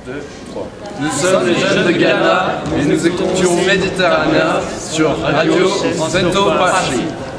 2, 3. Nous sommes les jeunes de Ghana et nous écoutions Méditerranée sur Radio Sento Pachi.